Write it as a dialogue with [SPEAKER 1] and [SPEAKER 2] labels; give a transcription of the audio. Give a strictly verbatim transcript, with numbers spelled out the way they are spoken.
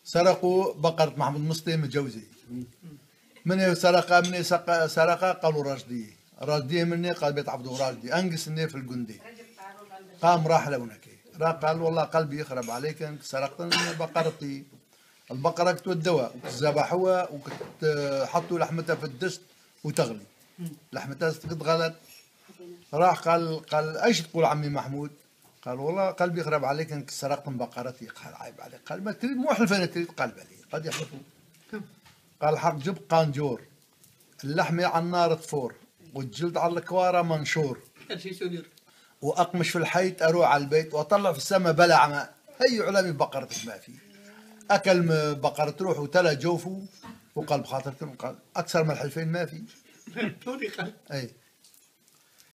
[SPEAKER 1] سرقوا بقرة محمود مسلم الجوزي. من سرقة من سرقة قالوا راشدية، راشدية مني قال بيت عبدو راشدي، أنقصني في الجندي. قام راح لونك راح قال والله قلبي يخرب عليك انك سرقتني بقرتي. البقرة كنت الدواء ذبحوها وكنت حطوا لحمتها في الدست وتغلي. لحمتها تغلت. راح قال قال ايش تقول عمي محمود؟ قال والله قلبي يخرب عليك انك سرقت من بقرتي. قال عيب عليك. قال ما تريد مو حلفان تريد قلب علي قد يحلفوا. قال حق جب قانجور اللحمة على النار تفور والجلد على الكوارة منشور واقمش في الحيط اروح على البيت واطلع في السماء بلع ماء. هي علامي بقرتك ما في. اكل بقرة تروح وتلا جوفه وقلب خاطركم قال اكثر من الحلفين ما في. اي